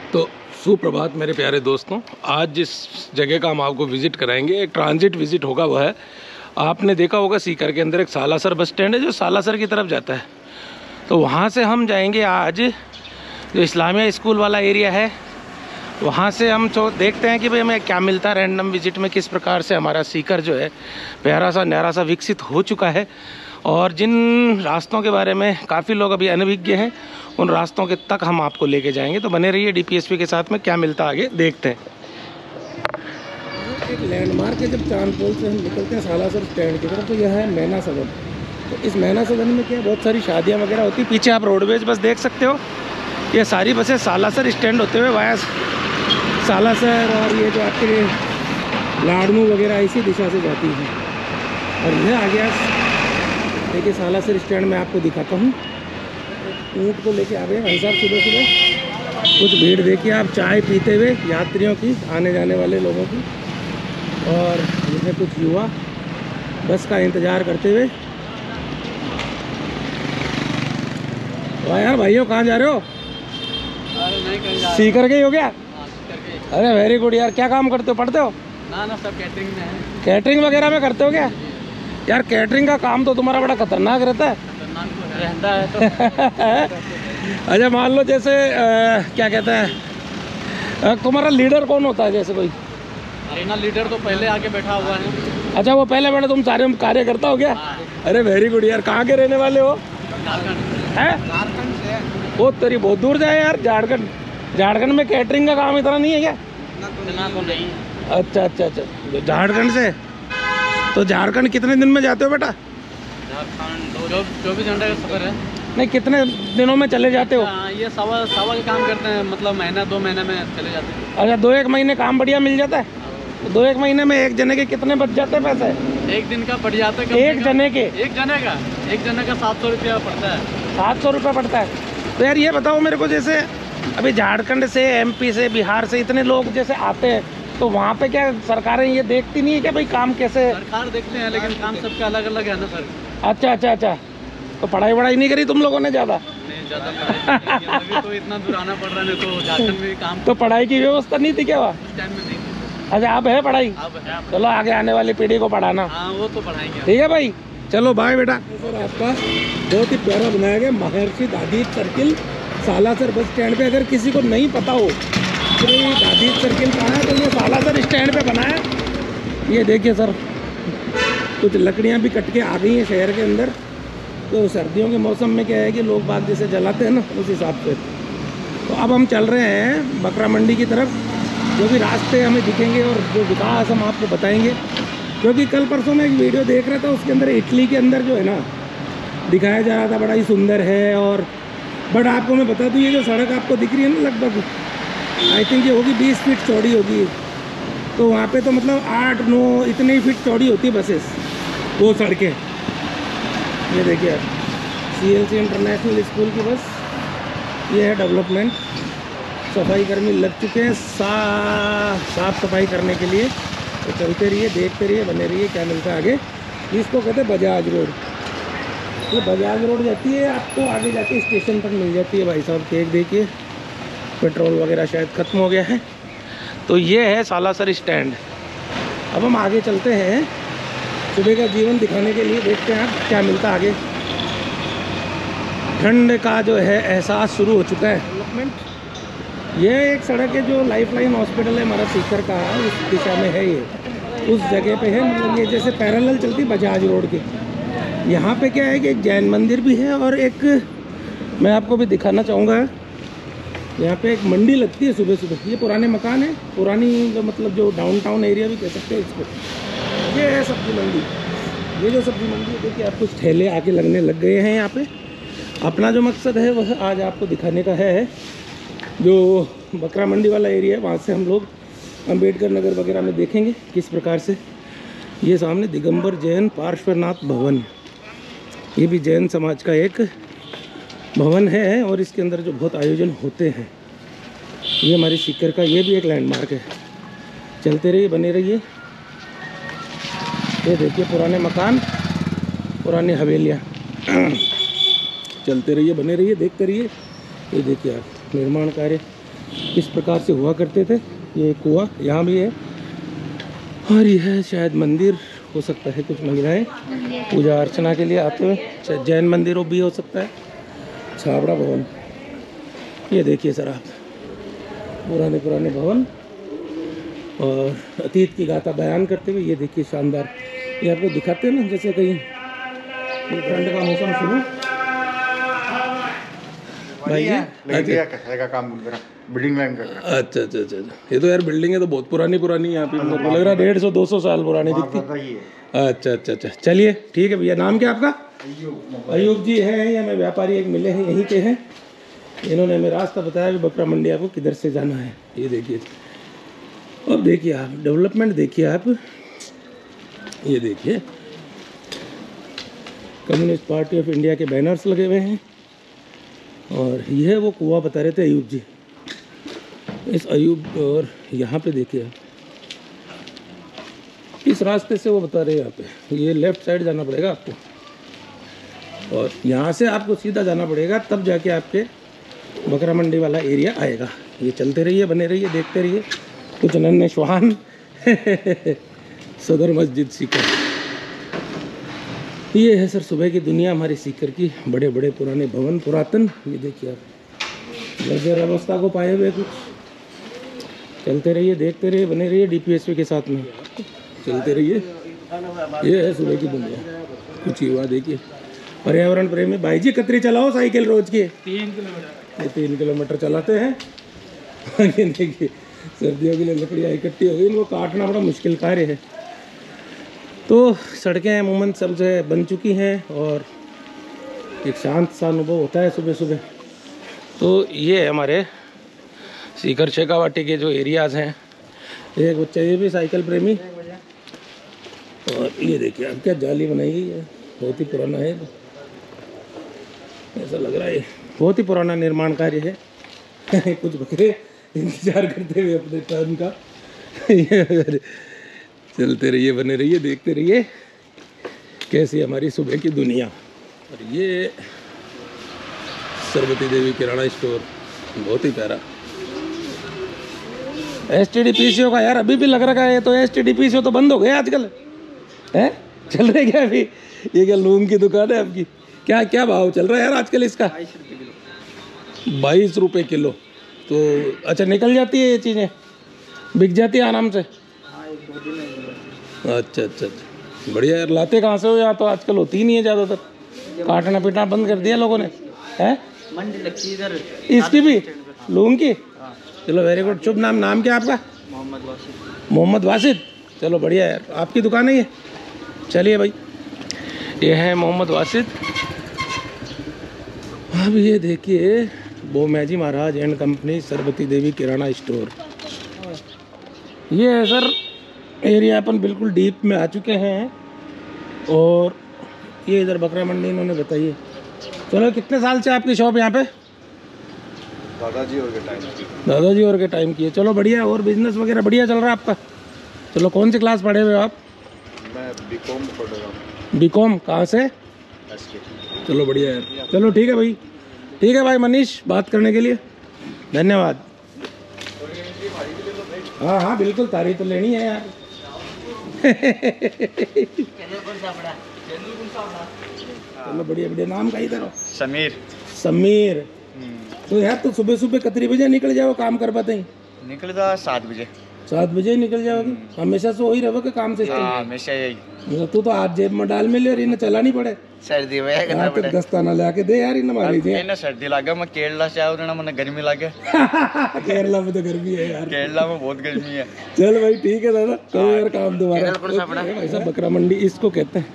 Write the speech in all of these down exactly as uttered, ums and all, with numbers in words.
तो सुप्रभात मेरे प्यारे दोस्तों, आज जिस जगह का हम आपको विज़िट कराएंगे एक ट्रांजिट विज़िट होगा। वह है, आपने देखा होगा सीकर के अंदर एक सालासर बस स्टैंड है जो सालासर की तरफ जाता है। तो वहाँ से हम जाएंगे आज जो इस्लामिया स्कूल वाला एरिया है, वहाँ से हम तो देखते हैं कि भाई हमें क्या मिलता है रैंडम विज़िट में, किस प्रकार से हमारा सीकर जो है प्यारा सा न्यारा सा विकसित हो चुका है। और जिन रास्तों के बारे में काफ़ी लोग अभी अनभिज्ञ हैं, उन रास्तों के तक हम आपको लेके जाएंगे। तो बने रहिए डीपीएसपी के साथ में, क्या मिलता है आगे देखते हैं। एक लैंडमार्क है, जब चांदपोल से हम निकलते हैं सालासर स्टैंड की तरफ, तो यह है मैना सदन। तो इस मैना सदन में क्या बहुत सारी शादियाँ वगैरह होती है। पीछे आप रोडवेज बस देख सकते हो, ये सारी बसें सालासर स्टैंड होते हुए वाया सालासर और ये जो आपके लाडनू वगैरह इसी दिशा से जाती है। और यह आ गया देखिए सालासर स्टैंड में आपको दिखाता हूँ। ऊँट को लेके आ गए भाई साहब सुबह सुबह। कुछ भीड़ देखिए आप चाय पीते हुए यात्रियों की, आने जाने वाले लोगों की। और यह कुछ युवा बस का इंतज़ार करते हुए। वाह यार भाइयों, कहाँ जा रहे हो? सीकर के ही हो क्या? अरे वेरी गुड यार। क्या काम करते हो, पढ़ते हो? ना ना सब कैटरिंग में है। कैटरिंग वगैरह में करते हो क्या? यार कैटरिंग का काम तो तुम्हारा बड़ा खतरनाक रहता है। खतरनाक तो रहता है तो अच्छा मान लो जैसे आ, क्या कहते हैं आ, तुम्हारा लीडर कौन होता है? जैसे कोई अरेना लीडर तो पहले आके बैठा हुआ है। अच्छा वो पहले बैठे, तुम सारे कार्य करता हो क्या? हाँ। अरे वेरी गुड यार। कहाँ के रहने वाले हो? झारखंड है? झारखंड से। बहुत तेरी बहुत दूर जाए यार। झारखंड झारखंड में कैटरिंग का काम इतना नहीं है क्या? इतना तो नहीं। अच्छा अच्छा अच्छा, झारखंड से। तो झारखंड कितने दिन में जाते हो बेटा? झारखंड चौबीस घंटे का सफर है। नहीं, कितने दिनों में चले जाते हो? हाँ, ये सवा सवा के काम करते हैं, मतलब महीना दो महीने में चले जाते हैं। अच्छा, दो एक महीने काम बढ़िया मिल जाता है। तो दो एक महीने में एक जने के कितने बच जाते हैं पैसे? एक दिन का बढ़ जाता है। एक जने के? एक जने का एक जने का सात सौ रुपया पड़ता है। सात सौ रुपये पड़ता है। तो यार ये बताओ मेरे को, जैसे अभी झारखंड से, एमपी से, बिहार से इतने लोग जैसे आते हैं, तो वहाँ पे क्या सरकारें ये देखती नहीं है कि भाई काम कैसे? सरकार देखते हैं लेकिन काम सबका अलग अलग है ना सर। अच्छा अच्छा अच्छा। तो पढ़ाई वढ़ाई नहीं करी तुम लोगों ने ज़्यादा? नहीं ज़्यादा पढ़ाई नहीं, अभी तो इतना दूर आना पड़ रहा है, तो झारखंड में काम तो पढ़ाई की व्यवस्था नहीं थी क्या वहाँ? उस टाइम में नहीं थी। अच्छा अब है पढ़ाई? अब है। चलो आगे आने वाली पीढ़ी को पढ़ाना। हाँ वो तो पढ़ाएंगे। ठीक है भाई, चलो बाय बेटा। सर आपका बहुत ही प्यारा बनाया गया महर्षि दादीज सर्किल सालासर बस स्टैंड पे। अगर किसी को नहीं पता हो कि भाई दादीज सर्किल कहाँ है, तो ये सालासर स्टैंड पे बना है। ये देखिए सर, कुछ लकड़ियाँ भी कट के आ गई हैं शहर के अंदर। तो सर्दियों के मौसम में क्या है कि लोग बाग जैसे जलाते हैं ना, उस हिसाब से। तो अब हम चल रहे हैं बकरा मंडी की तरफ। जो भी रास्ते हमें दिखेंगे और जो विकास हम आपको बताएंगे, क्योंकि कल परसों में एक वीडियो देख रहा था, उसके अंदर इटली के अंदर जो है ना दिखाया जा रहा था, बड़ा ही सुंदर है। और बट आपको मैं बता दूँ, ये जो सड़क आपको दिख रही है ना, लगभग आई थिंक ये होगी बीस फीट चौड़ी होगी। तो वहाँ पे तो मतलब आठ नौ इतने ही फीट चौड़ी होती है बसेस, वो सड़कें। ये देखिए आप, C L C international school की बस। ये है डेवलपमेंट। सफाई कर्मी लग चुके हैं सा साफ सफाई करने के लिए। तो चलते रहिए, देखते रहिए, बने रहिए, क्या मिलता है आगे। इसको कहते हैं बजाज रोड। ये बजाज रोड जाती है आपको आगे जाके स्टेशन तक मिल जाती है भाई साहब। केक देखिए, पेट्रोल वगैरह शायद ख़त्म हो गया है। तो ये है सालासर स्टैंड। अब हम आगे चलते हैं, सुबह का जीवन दिखाने के लिए। देखते हैं आप क्या मिलता है आगे। ठंड का जो है एहसास शुरू हो चुका है। डेवलपमेंट ये एक सड़क है जो लाइफ लाइन हॉस्पिटल है हमारा सीकर का, उस दिशा में है। ये उस जगह पे है, मतलब ये जैसे पैरेलल चलती बजाज रोड के। यहाँ पे क्या है कि एक जैन मंदिर भी है, और एक मैं आपको भी दिखाना चाहूँगा, यहाँ पे एक मंडी लगती है सुबह सुबह। ये पुराने मकान है, पुरानी जो मतलब जो डाउनटाउन एरिया भी कह सकते हैं इसको। ये है सब्जी मंडी। ये जो सब्जी मंडी है, देखिए आप कुछ ठेले आके लगने लग गए हैं यहाँ पे। अपना जो मकसद है वह आज आपको दिखाने का है। जो बकरा मंडी वाला एरिया है, वहाँ से हम लोग अंबेडकर नगर वगैरह में देखेंगे किस प्रकार से। ये सामने दिगंबर जैन पार्श्वनाथ भवन, ये भी जैन समाज का एक भवन है, और इसके अंदर जो बहुत आयोजन होते हैं। ये हमारी सीकर का ये भी एक लैंडमार्क है। चलते रहिए, बने रहिए। ये देखिए पुराने मकान, पुरानी हवेलियाँ। चलते रहिए, बने रहिए, देखते रहिए। ये देखिए आप निर्माण कार्य इस प्रकार से हुआ करते थे। ये कुआं यहाँ भी है और यह है शायद मंदिर हो सकता है, कुछ महिलाएं पूजा अर्चना के लिए आते हुए, शायद जैन मंदिर भी हो सकता है। छाबड़ा भवन, ये देखिए सर आप, पुराने पुराने भवन और अतीत की गाथा बयान करते हुए। ये देखिए शानदार, ये आपको दिखाते हैं ना जैसे कहीं ठंड का मौसम शुरू। भाई का काम बिल्डिंग लाइन का। अच्छा अच्छा अच्छा, ये तो यार बिल्डिंग है तो बहुत पुरानी पुरानी यहाँ पे, मेरे को लग रहा है डेढ़ सौ दो सौ साल पुरानी दिखती। अच्छा अच्छा अच्छा, चलिए ठीक है भैया। नाम क्या आपका? अयूब जी हैं या मैं व्यापारी एक मिले हैं यहीं के हैं, इन्होंने हमें रास्ता बताया कि बकरा मंडी आपको किधर से जाना है। ये देखिए, अब देखिए आप डेवलपमेंट देखिए आप, ये देखिए कम्युनिस्ट पार्टी ऑफ इंडिया के बैनर्स लगे हुए हैं और यह वो कुआं बता रहे थे अयूब जी। इस अयूब, और यहाँ पे देखिए आप, इस रास्ते से वो बता रहे हैं यहाँ पे, ये लेफ्ट साइड जाना पड़ेगा आपको और यहाँ से आपको सीधा जाना पड़ेगा, तब जाके आपके बकरा मंडी वाला एरिया आएगा। ये चलते रहिए, बने रहिए, देखते रहिए। कुछ नन्हे श्वान सदर मस्जिद सीकर, ये है सर सुबह की दुनिया हमारी सीकर की। बड़े बड़े पुराने भवन, पुरातन, ये देखिए आप जर्जर अवस्था को पाए हुए कुछ। चलते रहिए, देखते रहिए, बने रहिए डीपीएसपी के साथ में, चलते रहिए। ये है सुबह की दुनिया, कुछ युवा देखिए पर्यावरण प्रेमी। भाई जी कतरी चलाओ साइकिल रोज की, तीन किलोमीटर ये तीन किलोमीटर चलाते हैं। ये देखिए सर्दियों के लिए लकड़ियाँ इकट्ठी हो गई, इनको काटना बड़ा मुश्किल कार्य है। तो सड़कें अमूमन सब जो है बन चुकी हैं और एक शांत सा अनुभव होता है सुबह सुबह। तो ये हमारे सीकर शेखावाटी के जो एरियाज़ हैं, एक बच्चा ये भी साइकिल प्रेमी, और ये देखिए अब क्या जाली बनाई गई है, बहुत ही पुराना है, ऐसा लग रहा है बहुत ही पुराना निर्माण कार्य है। कुछ बकरे इंतजार करते हुए अपने टर्न का। चलते रहिए, बने रहिए, देखते रहिए कैसी हमारी सुबह की दुनिया। और ये सरबती देवी किराना स्टोर, बहुत ही प्यारा। S T D P C O का यार अभी भी लग रखा है, तो S T D P C O तो बंद हो गए आजकल, हैं? चल रहे क्या अभी? ये क्या लूम की दुकान है आपकी? क्या क्या भाव चल रहा है यार आजकल इसका? बाईस रुपये किलो। तो अच्छा निकल जाती है ये चीज़ें, बिक जाती है आराम से? अच्छा अच्छा अच्छा, बढ़िया यार। लाते कहाँ से हो? यहाँ तो आजकल होती ही नहीं है ज़्यादातर, काटना पीटना बंद कर दिया लोगों ने, हैं? मंडी लगती है इधर इसकी भी, लूम की। चलो वेरी गुड। शुभ नाम, नाम क्या आपका? मोहम्मद वासिद। मोहम्मद वासिद, चलो बढ़िया यार। आपकी दुकान है ये? चलिए भाई, ये है मोहम्मद वासिद। अब ये देखिए Bomaiji Maharaj and company Sarbati Devi kirana store. ये है सर एरिया, अपन बिल्कुल डीप में आ चुके हैं और ये इधर बकरा मंडी इन्होंने बताई है। चलो कितने साल से आपकी शॉप यहाँ पे? दादाजी और के टाइम दादाजी और के टाइम की है। चलो बढ़िया। और बिजनेस वगैरह बढ़िया चल रहा है आपका? चलो कौन सी क्लास पढ़े हुए हो आप? मैं बीकॉम पढ़ रहा हूँ। बीकॉम कहाँ से? चलो बढ़िया यार। चलो ठीक है भाई, ठीक है भाई मनीष, बात करने के लिए धन्यवाद। हाँ हाँ बिल्कुल, तारीफ तो लेनी है यार। चलो बढ़िया बढ़िया। नाम का ही करो? समीर। समीर। तो यार तो सुबह सुबह कितने बजे निकल जाओ, काम कर पाते हैं? निकल जा सात बजे। सात बजे ही निकल जाओगे? हमेशा से वही रहोगे काम से? हाँ, हमेशा यही। तू तो आज जेब में डाल में ले और इन्हें चला नहीं पड़े। सर्दी में यार तो दस्ताना ला के दे यार, इन्हें मारी थी। इन्हें सर्दी लागे, मैं केरला से आया हूँ, मैंने गर्मी लागे। केरला में तो गर्मी है यार, केरला में बहुत गर्मी है। चल भाई ठीक है दादा, करो यार काम दोबारा। ऐसा बकरा मंडी इसको कहते हैं।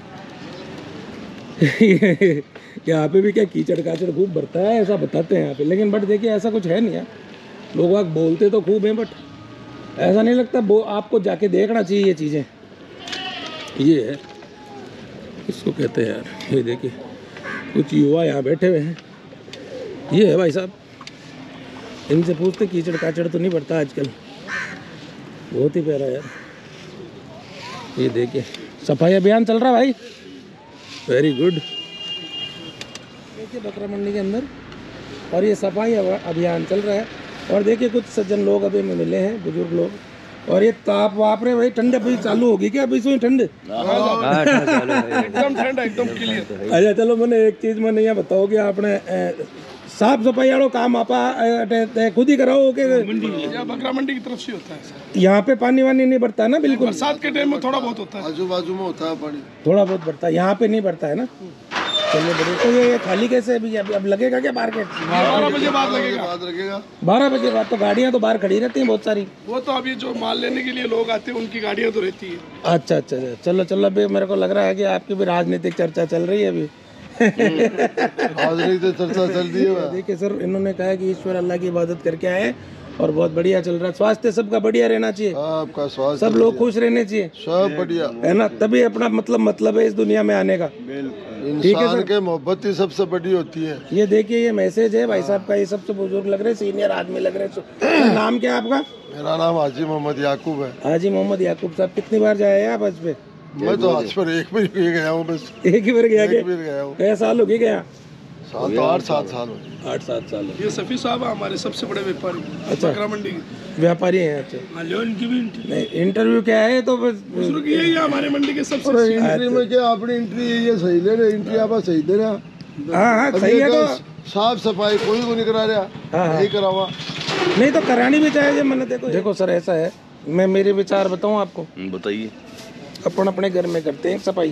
यहाँ पे भी क्या कीचड़ काचड़ खूब भरता है ऐसा बताते हैं यहाँ पे, लेकिन बट देखिए ऐसा कुछ है नहीं यार। लोग वाग बोलते तो खूब हैं बट ऐसा नहीं लगता। वो आपको जाके देखना चाहिए ये चीज़ें। ये है, इसको कहते हैं यार। ये देखिए कुछ युवा यहाँ बैठे हुए हैं। ये है भाई साहब, इनसे पूछते कीचड़ काचड़ तो नहीं पड़ता आजकल। बहुत ही प्यारा यार। ये देखिए सफाई अभियान चल रहा है भाई, वेरी गुड। देखिए बकरा मंडी के अंदर, और ये सफाई अभियान चल रहा है। और देखिए कुछ सज्जन लोग अभी में मिले हैं, बुजुर्ग लोग, और ये ताप वाप रे भाई, ठंड अभी चालू होगी क्या अभी से ठंड? एकदम ठंड एकदम क्लियर। अच्छा चलो मैंने एक चीज मैंने यहाँ बताओ कि आपने अ, साफ सफाई वालों काम आपा अ, खुद ही कराओ के? यहाँ बकरा मंडी की तरफ से होता है सर। यहाँ पे पानी वानी नहीं बढ़ता ना? बिल्कुल बरसात के टाइम में थोड़ा बहुत होता है। आजू बाजू में होता है पानी, थोड़ा बहुत बढ़ता है, यहाँ पे नहीं बढ़ता है ना? चलिए बढ़िया। तो ये खाली कैसे है अभी? अब लगेगा क्या मार्केट? बारह बजे बाद लगेगा। बाद लगेगा। बारह बजे बाद तो गाड़ियाँ तो बाहर खड़ी रहती हैं बहुत सारी। वो तो अभी जो माल लेने के लिए लोग आते हैं उनकी गाड़ियाँ तो रहती है। अच्छा अच्छा अच्छा। चलो चलो, अभी मेरे को लग रहा है कि आपकी भी राजनीतिक चर्चा चल रही है अभी। आज नहीं तो चर्चा चल रही है। देखिए सर, इन्होंने कहा कि ईश्वर अल्लाह की इबादत करके आए और बहुत बढ़िया चल रहा है। स्वास्थ्य सबका बढ़िया रहना चाहिए, आपका स्वास्थ्य सब लोग खुश रहने चाहिए, सब बढ़िया है ना? तभी अपना मतलब मतलब है इस दुनिया में आने का। इंसान के मोहब्बत ही सबसे बड़ी होती है। ये देखिए ये मैसेज है भाई साहब का, ये सबसे बुजुर्ग लग रहे हैं, सीनियर आदमी लग रहे हैं। नाम क्या है आपका? मेरा नाम हाजी मोहम्मद याकूब है। हाजी मोहम्मद याकूब साहब, कितनी बार जाए हैं आप हज पे? मैं तो आज पर एक बार ही गया हूँ बस। एक ही बार गया? एक बार गया हूँ। क्या साल हो गए गया? सात तो आठ सात साल हो गए। आठ सात साल हो। ये सफी साहब है हमारे सबसे बड़े व्यापारी, अच्छा। बकरा मंडी के व्यापारी हैं? अच्छा। हाँ, लो इनकी भी एंट्री। नहीं इंटरव्यू क्या है तो बस बुजुर्ग यही है हमारे मंडी के सबसे। एंट्री में क्या अपनी एंट्री ये सही ले रहे, एंट्री आप सही दे रहा। हाँ हाँ सही है। तो साफ सफाई कोई को नहीं करा रहा, हाँ, नहीं करावा। नहीं तो करानी भी चाहिए मैंने। देखो देखो सर, ऐसा है, मैं मेरे विचार बताऊं आपको। बताइए। अपन अपने घर में करते हैं सफाई,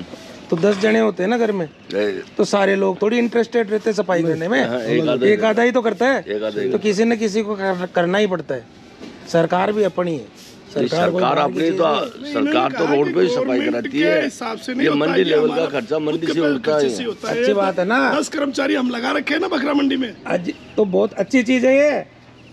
तो दस जने होते हैं ना घर में, तो सारे लोग थोड़ी इंटरेस्टेड रहते हैं सफाई करने में। एक आधा ही तो करता है, तो किसी न किसी को कर, करना ही पड़ता है। सरकार भी अपनी है, सरकार सरकार अपनी तो सरकार तो रोड पे ही सफाई कराती है। हिसाब से ये नहीं होता मंडी है, लेवल का हमारा खर्चा मंडी खुद से के उठता खर्चे है। से होता अच्छी बात है ना। दस कर्मचारी हम लगा रखे हैं ना बकरा मंडी में। आज तो बहुत अच्छी चीज है ये।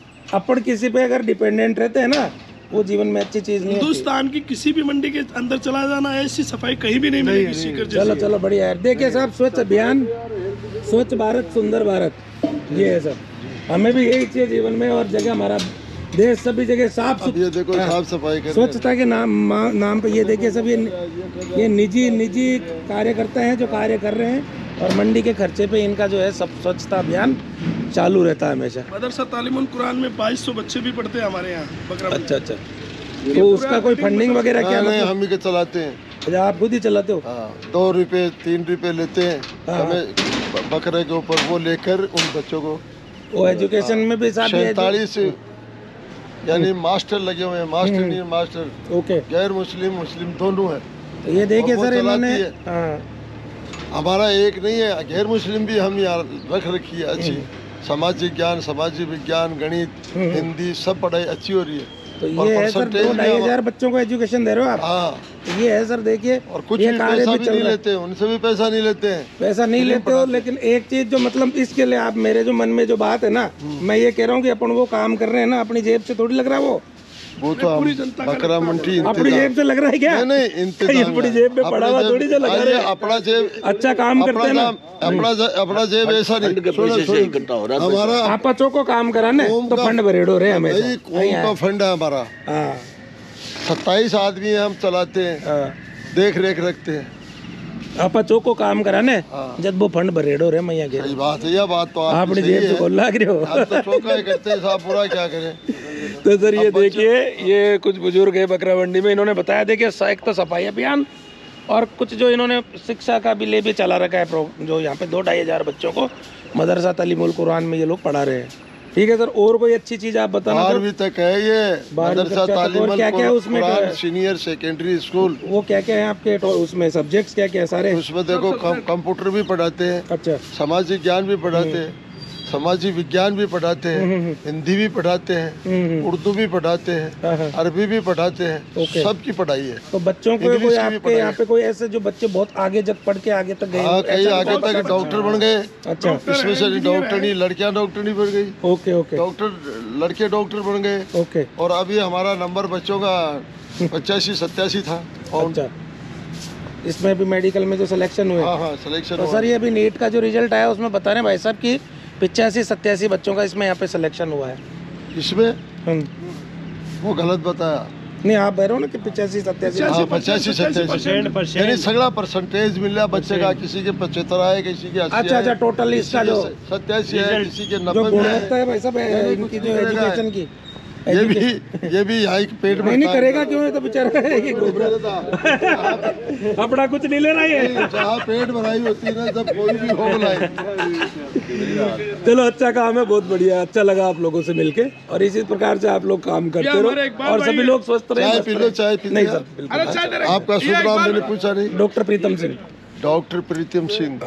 अपन किसी पे अगर डिपेंडेंट रहते हैं ना, वो जीवन में अच्छी चीज नहीं होती। हिंदुस्तान की किसी भी मंडी के अंदर चला जाना, ऐसी सफाई कहीं भी नहीं मिलेगी सीकर जैसी। चलो चलो बढ़िया है। देखिए साहब, स्वच्छ अभियान, स्वच्छ भारत सुंदर भारत, ये है सर। हमें भी यही चाहिए जीवन में, और जगह हमारा देश सभी जगह साफ अब ये देखो साफ सफाई कर स्वच्छता के नाम मा- नाम पे ये देखिए सब ये ये निजी निजी कार्यकर्ता हैं जो कार्य कर रहे हैं, और मंडी के खर्चे पे इनका जो है सब स्वच्छता अभियान चालू रहता है हमेशा। मदरसा तालीमुल कुरान में बाईस सौ बच्चे भी पढ़ते हैं हमारे यहाँ बकरा मंडी। अच्छा अच्छा। तो उसका कोई फंडिंग वगैरह क्या? नहीं, मतलब हम ही के चलाते हैं। अच्छा, आप खुद ही चलाते हो? हाँ, दो रुपए तीन रुपए लेते हैं हमें ब- बकरे के ऊपर, वो लेकर उन बच्चों को वो एजुकेशन में भी साथ ही है जो- सैतालीस यानी मास्टर लगे हुए हैं, मास्टर नहीं मास्टर, ओके। गैर मुस्लिम मुस्लिम दोनों है। तो ये देखिए और वो सर, इन्होंने चलाती हाँ हमारा एक नहीं है, गैर मुस्लिम भी हम यहाँ रख रखी है अच्छी। सामाजिक ज्ञान, सामाजिक विज्ञान, गणित, हिंदी सब पढ़ाई अच्छी हो रही है। तो और ये है सर, percentage दो भी ढाई हमारा- हजार बच्चों को एजुकेशन दे रहे हो आप? हाँ, तो ये है सर, देखिए और कुछ ये भी कार्य पैसा भी भी चल नहीं रहा है। लेते, उनसे भी पैसा नहीं लेते हैं। पैसा नहीं लेते हो, लेकिन एक चीज जो मतलब इसके लिए आप, मेरे जो मन में जो बात है ना, मैं ये कह रहा हूँ कि अपन वो काम कर रहे हैं ना, अपनी जेब से थोड़ी लग रहा है वो। वो तो हम बकरा मंडी अपनी जेब से लग रहा है क्या? नहीं नहीं इंतजाम अपनी जेब में पड़ा हुआ थोड़ी जो लगा रहे हैं। अपना जेब अच्छा काम करते हैं ना। अपना अपना जेब ऐसा नहीं, के पैसे से इकट्ठा हो रहा है। हमारा आप बच्चों को काम कराने कौम तो का- फंड भरेडो रहे हमेशा। यही कौम का फंड है हमारा। हाँ सत्ताईस आदमी हम चलाते हैं, हाँ। देख रेख रखते हैं। आप बच्चों को काम कराने हाँ। जब वो फंड भरेडो रहे मैया के, सही बात है, यह बात तो आप अपनी जेब से खोल लाग रहे हो। आप तो चौका ही करते हैं साहब, पूरा क्या करें। तो सर ये देखिए, ये कुछ बुजुर्ग है बकरा मंडी में, इन्होंने बताया, देखिए एक तो सफाई अभियान, और कुछ जो इन्होंने शिक्षा का भी ले भी चला रखा है प्रो, जो यहाँ पे दो ढाई हजार बच्चों को मदरसा तालीमुल कुरान में ये लोग पढ़ा रहे हैं। ठीक है सर, और कोई अच्छी चीज आप बताना? बारहवीं तक है ये बारहवीं मदरसा तक, और तालीमुल क्या क्या उसमें कुरान क्या- सीनियर सेकेंडरी स्कूल। वो क्या क्या है आपके तो उसमें सब्जेक्ट्स क्या क्या है सारे? उसमें देखो कम- कंप्यूटर भी पढ़ाते हैं, अच्छा सामाजिक ज्ञान भी पढ़ाते हैं, सामाजिक विज्ञान भी पढ़ाते हैं, हिंदी भी पढ़ाते हैं, हम्म, उर्दू भी पढ़ाते हैं, हाँ, हाँ। अरबी भी पढ़ाते हैं, ओके। सबकी पढ़ाई है। तो बच्चों को इंग्लिश कोई की भी आपके पढ़ाई यहाँ पे कोई ऐसे जो बच्चे बहुत आगे जब पढ़ के आगे तक गए हाँ, हो, कई ऐसा आगे कोई तक बच्चा- डॉक्टर बन गए। अच्छा इसमें से डॉक्टर नहीं, लड़कियां डॉक्टर नहीं बन गई, ओके ओके डॉक्टर लड़के डॉक्टर बन गए। ओके। और अभी हमारा नंबर बच्चों का पचासी सत्तासी था। और अच्छा, इसमें भी मेडिकल में जो सिलेक्शन हुए, हाँ हाँ सिलेक्शन तो सर ये अभी नीट का जो रिजल्ट आया उसमें बता रहे हैं भाई साहब कि पिचासी सत्तासी बच्चों का इसमें यहाँ पे सिलेक्शन हुआ है। इसमें हम्म, वो गलत बताया। नहीं आप कह रहे हो ना कि पिचासी सत्यासी हाँ पचासी सत्तासी यानी सगड़ा परसेंटेज मिल रहा बच्चे का, किसी के पचहत्तर आए, किसी के अस्सी अच्छा अच्छा टोटल इसका जो सत्यासी है, किसी के जो नब्बे गुणवत्ता है भाई साहब इनकी जो एजुकेशन की ये भी ये भी यहाँ के पेट में नहीं नहीं करेगा क्यों है तो बेचारा ये अपना कुछ नहीं ले रहा है। जहाँ पेट भराई होती है ना तब कोई भी हो बनाए। चलो अच्छा काम है, बहुत बढ़िया, अच्छा लगा आप लोगों से मिलके और इसी प्रकार से आप लोग काम करते रहो और सभी लोग स्वस्थ रहे। चाय पी लो, चाय पी नहीं सर बिल्कुल। आपका शुभ नाम मैंने पूछा नहीं। डॉक्टर प्रीतम सिंह। डॉक्टर प्रीतम सिंह।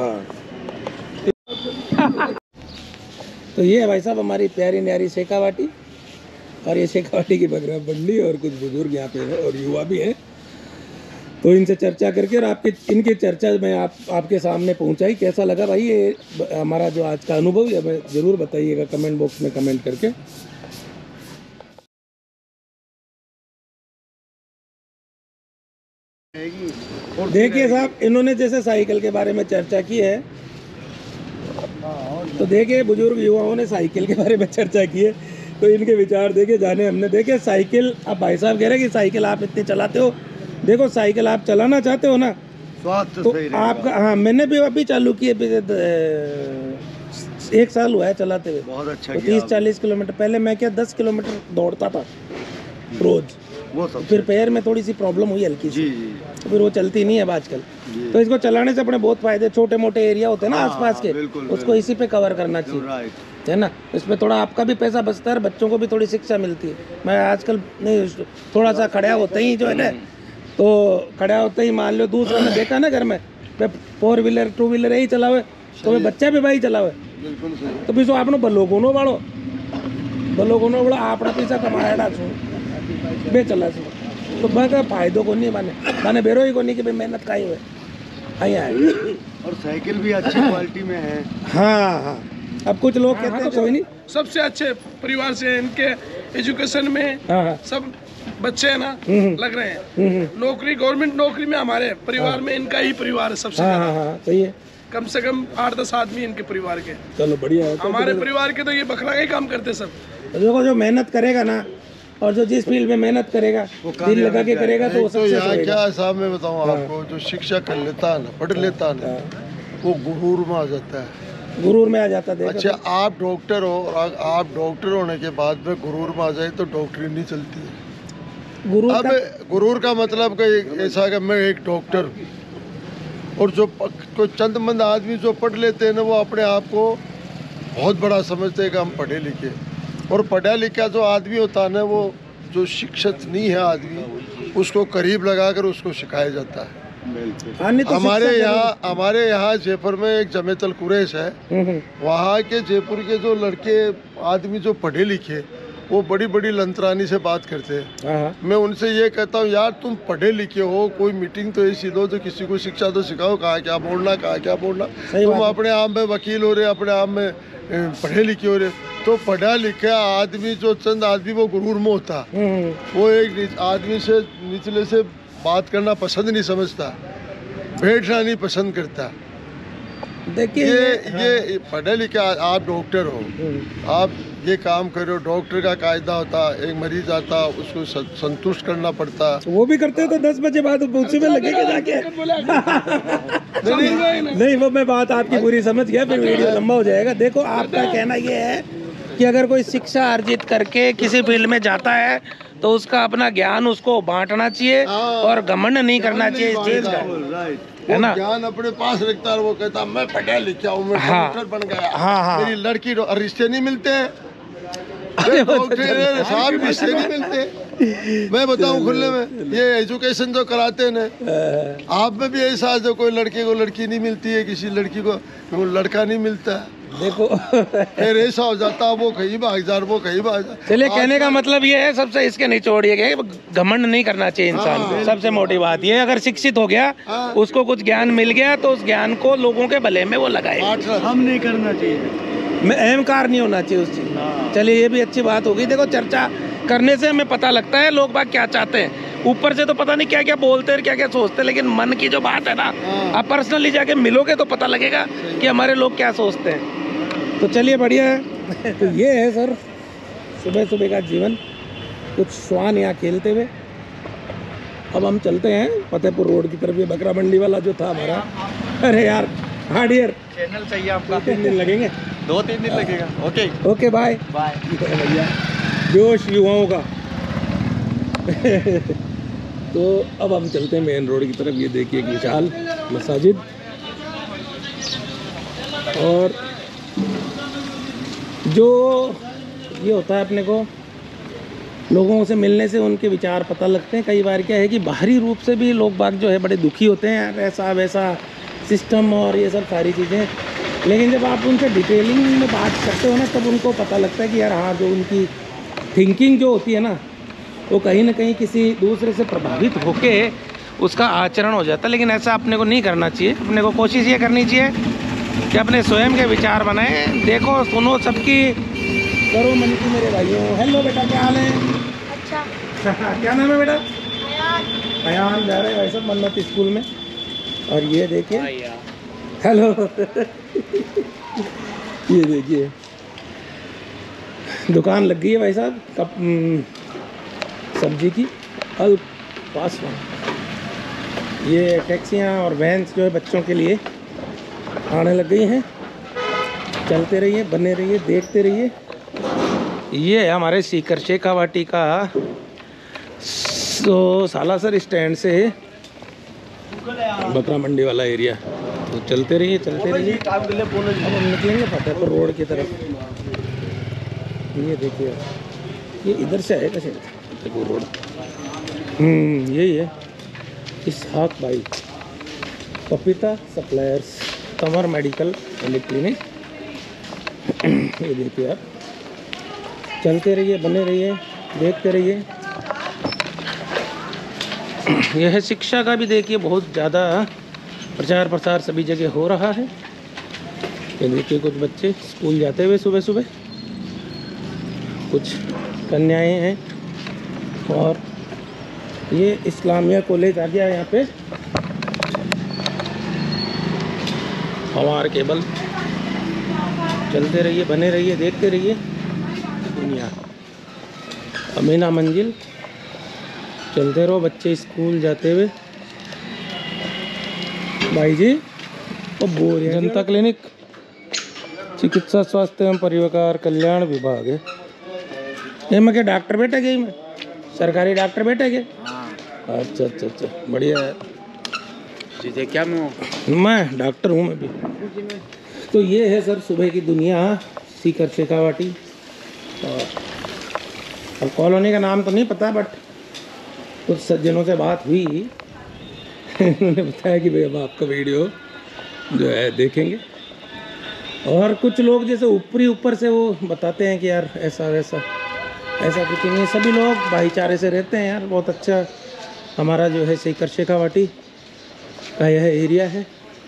तो ये है भाई साहब हमारी प्यारी न्यारी शेखावाटी और ये शेखावाटी की बगरा मंडी और कुछ बुजुर्ग यहाँ पे हैं और युवा भी हैं। तो इनसे चर्चा करके और आपके इनकी चर्चा में आप आपके सामने पहुँचाई। कैसा लगा भाई ये हमारा जो आज का अनुभव है, हमें ज़रूर बताइएगा कमेंट बॉक्स में कमेंट करके। देखिए साहब इन्होंने जैसे साइकिल के बारे में चर्चा की है तो देखिए बुजुर्ग युवाओं ने साइकिल के बारे में चर्चा की है तो इनके विचार देखे जाने हमने। देखे साइकिल, अब भाई साहब कह रहे हैं कि साइकिल आप इतनी चलाते हो, देखो साइकिल आप चलाना चाहते हो ना तो आपका, हाँ मैंने भी अभी चालू की है, एक साल हुआ है चलाते हुए। बहुत अच्छा तो तीस चालीस किलोमीटर, पहले मैं क्या दस किलोमीटर दौड़ता था रोज, वो फिर पैर में थोड़ी सी प्रॉब्लम हुई हल्की सी, तो फिर वो चलती नहीं है अब आजकल। तो इसको चलाने से अपने बहुत फायदे, छोटे मोटे एरिया होते हैं ना आसपास के, उसको इसी पे कवर करना चाहिए है ना। इसमें थोड़ा आपका भी पैसा बचता है, बच्चों को भी थोड़ी शिक्षा मिलती है। मैं आजकल नहीं थोड़ा सा खड़ा होते ही जो है ना, तो खड़ा होते ही मान लो दूसरा ने देखा ना घर में फोर व्हीलर टू व्हीलर यही चलावे तो मैं बच्चा भी भाई चलावे, तो फिर आपने भलो गुनो बाड़ो भलो गुनो बड़ा आपड़ा पैसा कमाया छू बे चला छू तो बस फायदो को नहीं माने माने बेरो ही को नहीं कि भाई मेहनत का ही हुए आई आए। और साइकिल भी अच्छी क्वालिटी में है। हाँ हाँ अब कुछ लोग कहते हैं कोई नहीं, सबसे अच्छे परिवार से इनके एजुकेशन में हाँ हाँ सब बच्चे है ना लग रहे हैं। हम्म नौकरी गवर्नमेंट नौकरी में हमारे परिवार में इनका ही परिवार है सबसे हाँ ज्यादा। हाँ हाँ सही है, कम से कम आठ दस आदमी इनके परिवार के। चलो बढ़िया है। तो हमारे परिवार के तो ये बकरा का ही काम करते सब। देखो जो मेहनत करेगा ना और जो जिस फील्ड में मेहनत करेगा दिल लगा के करेगा तो वो तो सक्सेस यहाँ होएगा। क्या साहब मैं बताऊँ आपको, जो शिक्षा कर लेता है ना, पढ़ लेता है ना, वो गुरूर में आ जाता है, गुरूर में आ जाता है। अच्छा आप डॉक्टर हो और आप डॉक्टर होने के बाद में गुरूर में आ जाए तो डॉक्टरी नहीं चलती है। गुरूर अब का गुरूर का मतलब कि ऐसा कि मैं एक डॉक्टर हूँ और जो कोई चंद मंद आदमी जो पढ़ लेते हैं ना वो अपने आप को बहुत बड़ा समझते हैं कि हम पढ़े लिखे, और पढ़ा लिखा जो आदमी होता है ना वो जो शिक्षित नहीं है आदमी उसको करीब लगाकर उसको सिखाया जाता है। हाँ, नहीं तो हमारे शिक्षा यहाँ हमारे यहाँ जयपुर में एक जमेतल कुरैश है, हम्म, हम्म, वहाँ के जयपुर के जो लड़के आदमी जो पढ़े लिखे वो बड़ी बड़ी लंतरानी से बात करते हैं। हाँ, हाँ, मैं उनसे ये कहता हूँ यार तुम पढ़े लिखे हो, कोई मीटिंग तो ऐसी दो तो किसी को शिक्षा तो सिखाओ, कहाँ क्या बोलना कहाँ क्या बोलना। सही तुम बात है। अपने आप में वकील हो रहे, अपने आप में ए, पढ़े लिखे हो रहे, तो पढ़ा लिखा आदमी जो चंद आदमी वो गुरूर में होता, हम्म, वो एक नी- आदमी से निचले से बात करना पसंद नहीं समझता, बैठना नहीं पसंद करता। देखिए ये हाँ, ये पढ़े लिखे आप डॉक्टर हो, हम्म, आप ये काम करो, डॉक्टर का कायदा होता, एक मरीज आता उसको स- संतुष्ट करना पड़ता। वो भी करते हो तो दस बजे बाद उसी में लगेगा जाके। नहीं वो मैं बात आपकी पूरी समझ गया, फिर वीडियो लंबा हो जाएगा। देखो आपका कहना ये है कि अगर कोई शिक्षा अर्जित करके किसी फील्ड में जाता है तो उसका अपना ज्ञान उसको बांटना चाहिए और घमंड नहीं करना चाहिए इस चीज का, है ना। ज्ञान अपने पास रखता है, वो कहता मैं पढ़ा लिखा हूँ, मैं हाँ। डॉक्टर बन गया, हाँ, हाँ। मेरी लड़की डॉ- रिश्ते नहीं मिलते हैं, डॉक्टर साहब रिश्ते नहीं मिलते। मैं बताऊं खुले में, ये एजुकेशन जो कराते हैं ना, आप में भी ऐसा है जो कोई लड़के को लड़की नहीं मिलती है, किसी लड़की को वो लड़का नहीं मिलता है, देखो फिर ऐसा हो जाता है वो कहीं भाग जा वो कहीं भाग जा। चलिए कहने का मतलब ये है, सबसे इसके निचोड़ ये है कि घमंड नहीं करना चाहिए इंसान को। सबसे मोटी बात ये है, अगर शिक्षित हो गया, उसको कुछ ज्ञान मिल गया तो उस ज्ञान को लोगों के भले में वो लगाए, हम नहीं करना चाहिए, में अहंकार नहीं होना चाहिए उस चीज। चलिए ये भी अच्छी बात होगी। देखो चर्चा करने से हमें पता लगता है लोग बाग क्या चाहते हैं, ऊपर से तो पता नहीं क्या क्या बोलते हैं क्या क्या सोचते हैं, लेकिन मन की जो बात है ना, आप पर्सनली जाके मिलोगे तो पता लगेगा कि हमारे लोग क्या सोचते हैं। तो चलिए बढ़िया है। तो ये है सर सुबह सुबह का जीवन, कुछ श्वान यहाँ खेलते हुए अब हम चलते हैं फतेहपुर रोड की तरफ। ये बकरा मंडी वाला जो था हमारा, अरे यार हाँ डियर, चैनल चाहिए आपका। दो तीन दिन लगेंगे। दो तीन दिन लगेगा। Okay okay bye bye. भैया जोश युवाओं का। तो अब हम चलते हैं मेन रोड की तरफ। ये देखिए एक विशाल मस्जिद, और जो ये होता है अपने को लोगों से मिलने से उनके विचार पता लगते हैं। कई बार क्या है कि बाहरी रूप से भी लोग बाग जो है बड़े दुखी होते हैं यार, ऐसा वैसा सिस्टम और ये सब सारी चीज़ें, लेकिन जब आप उनसे डिटेलिंग में बात करते हो ना तब उनको पता लगता है कि यार हाँ, जो उनकी थिंकिंग जो होती है ना वो कहीं ना कहीं किसी दूसरे से प्रभावित होके उसका आचरण हो जाता है। लेकिन ऐसा अपने को नहीं करना चाहिए। अपने को कोशिश ये करनी चाहिए कि अपने स्वयं के विचार बनाएं, देखो सुनो सबकी, करो मन की मेरे भाइयों। हेलो बेटा, क्या हाल है? अच्छा क्या नाम है बेटा? अयान। जा रहे हैं भाई साहब मन्नत स्कूल में। और ये देखिए, हेलो ये देखिए दुकान लग गई है भाई साहब कप सब्जी की, अल पासवान। ये टैक्सियाँ और वैन्स जो है बच्चों के लिए आने लग गई हैं। चलते रहिए, बने रहिए, देखते रहिए। ये है हमारे सीकर शेखावाटी का सो सालासर स्टैंड से बकरा मंडी वाला एरिया। तो चलते रहिए चलते रहिए। अब हम निकलेंगे फतेहपुर रोड की तरफ। ये देखिए, ये इधर से है कैसे फतेहपुर रोड। हम्म यही है इसहाक भाई पपीता suppliers, Tanwar medical and clinic. ये देखिए आप, चलते रहिए, बने रहिए, देखते रहिए। यह शिक्षा का भी देखिए बहुत ज़्यादा प्रचार प्रसार सभी जगह हो रहा है। ये देखिए कुछ बच्चे स्कूल जाते हुए सुबह सुबह, कुछ कन्याएं हैं, और ये इस्लामिया कॉलेज आ गया है यहाँ पे। हमार केबल, चलते रहिए, बने रहिए, देखते रहिए दुनिया। अमीना मंजिल, चलते रहो बच्चे स्कूल जाते हुए। भाई जी वो बोल जनता क्लिनिक, चिकित्सा स्वास्थ्य एवं परिवार कल्याण विभाग है। ये मैं क्या डॉक्टर बेटा गई मैं, सरकारी डॉक्टर बेटा के? अच्छा अच्छा अच्छा, बढ़िया है। चीज़ें क्या मैं मैं डॉक्टर हूँ मैं भी। तो ये है सर सुबह की दुनिया सीकर शेखावाटी। और अब कॉलोनी का नाम तो नहीं पता, बट कुछ सज्जनों से बात हुई, उन्होंने बताया कि भाई अब आपका वीडियो जो है देखेंगे। और कुछ लोग जैसे ऊपरी ऊपर से वो बताते हैं कि यार ऐसा वैसा, ऐसा कुछ नहीं है। सभी लोग भाईचारे से रहते हैं यार। बहुत अच्छा हमारा जो है सीकर शेखावाटी का यह एरिया है।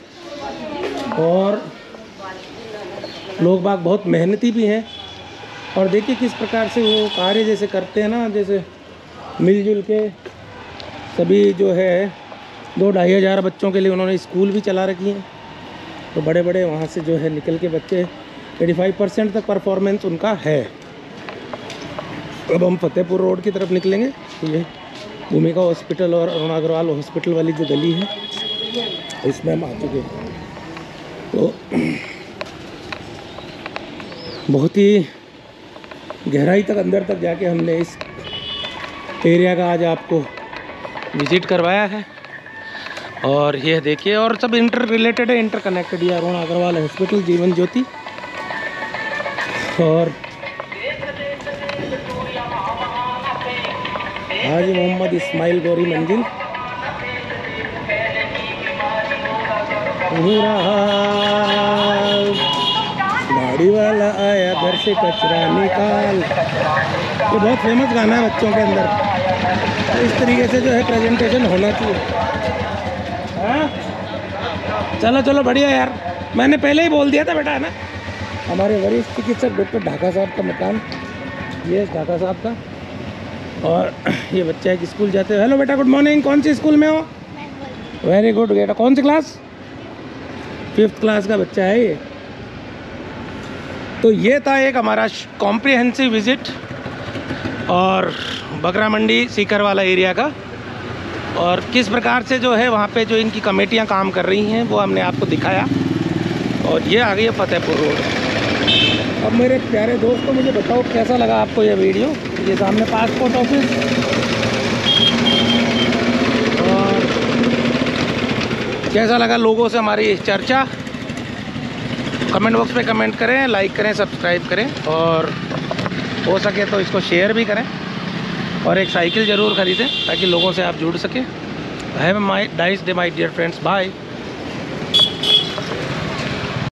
और लोग बाग बहुत मेहनती भी हैं। और देखिए किस प्रकार से वो कार्य जैसे करते हैं ना, जैसे मिलजुल के सभी जो है दो ढाई हज़ार बच्चों के लिए उन्होंने स्कूल भी चला रखी हैं। तो बड़े बड़े वहाँ से जो है निकल के बच्चे पचासी परसेंट तक परफॉर्मेंस उनका है। अब हम फतेहपुर रोड की तरफ निकलेंगे। ये भूमिका हॉस्पिटल और अरुण अग्रवाल हॉस्पिटल वाली जो गली है इसमें हम आ चुके हैं। तो बहुत ही गहराई तक अंदर तक जाके हमने इस एरिया का आज आपको विजिट करवाया है। और ये देखिए, और सब इंटर रिलेटेड है, इंटर कनेक्टेड। ये अरुण अग्रवाल हॉस्पिटल, जीवन ज्योति, और हाजी मोहम्मद इस्माइल गौरी मंजिल। गाड़ी वाला आया घर से कचरा निकाल। ये बहुत फेमस गाना है बच्चों के अंदर। तो इस तरीके से जो है प्रेजेंटेशन होना चाहिए। हाँ चलो चलो बढ़िया यार, मैंने पहले ही बोल दिया था बेटा, है ना। हमारे वरिष्ठ चिकित्सक डॉक्टर ढाका साहब का मकान, ये ढाका साहब का। और ये बच्चा एक स्कूल जाते हैं। हेलो बेटा, गुड मॉर्निंग। कौन सी स्कूल में हो? वेरी गुड बेटा। कौन सी क्लास? फिफ्थ क्लास का बच्चा है ये। तो ये था एक हमारा कॉम्प्रिहेंसिव विजिट और बकरा मंडी सीकर वाला एरिया का। और किस प्रकार से जो है वहाँ पे जो इनकी कमेटियाँ काम कर रही हैं वो हमने आपको दिखाया। और ये आ गई है फतेहपुर रोड। अब मेरे प्यारे दोस्तों मुझे बताओ कैसा लगा आपको ये वीडियो। ये सामने पासपोर्ट ऑफिस और कैसा लगा लोगों से हमारी चर्चा, कमेंट बॉक्स में कमेंट करें, लाइक करें, सब्सक्राइब करें और हो सके तो इसको शेयर भी करें और एक साइकिल ज़रूर ख़रीदें ताकि लोगों से आप जुड़ सकें। Have my nice day my dear friends, bye.